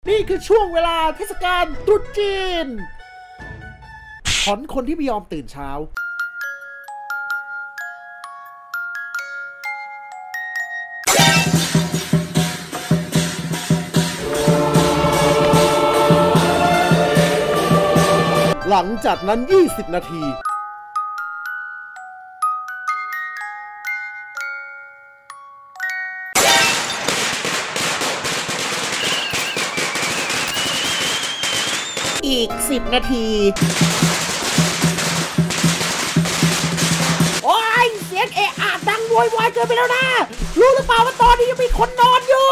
นี่คือช่วงเวลาเทศกาลตรุษจีนถอนคนที่ไม่ยอมตื่นเช้าหลังจากนั้น20 นาทีอีก10 นาทีโอ้ยเสียงเอะอะดังโวยวายเกินไปแล้วนะรู้หรือเปล่าว่าตอนนี้ยังมีคนนอนอยู่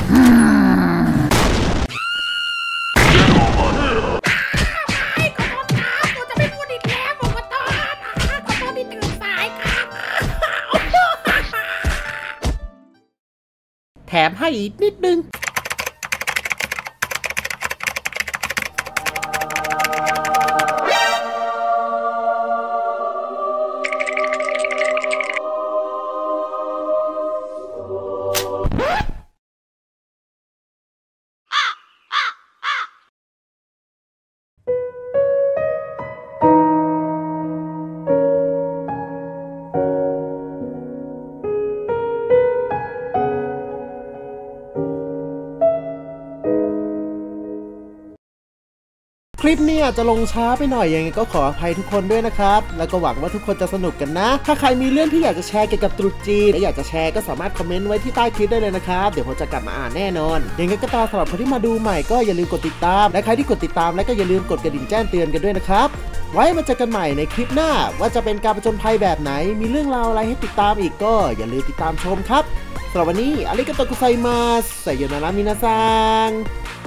แถมให้อีกนิดนึงคลิปนี้อาจจะลงช้าไปหน่อยยังไงก็ขออภัยทุกคนด้วยนะครับแล้วก็หวังว่าทุกคนจะสนุกกันนะถ้าใครมีเรื่องที่อยากจะแชร์เกี่ยวกับตรุษจีนและอยากจะแชร์ก็สามารถคอมเมนต์ไว้ที่ใต้คลิปได้เลยนะครับเดี๋ยวผมจะกลับมาอ่านแน่นอนยังไงก็ตามสำหรับคนที่มาดูใหม่ก็อย่าลืมกดติดตามและใครที่กดติดตามแล้วก็อย่าลืมกดกระดิ่งแจ้งเตือนกันด้วยนะครับไว้มาเจอกันใหม่ในคลิปหน้าว่าจะเป็นการผจญภัยแบบไหนมีเรื่องราวอะไรให้ติดตามอีกก็อย่าลืมติดตามชมครับสำหรับวันนี้อาริกาโตกุไซมัสไซโยนารามินาซัง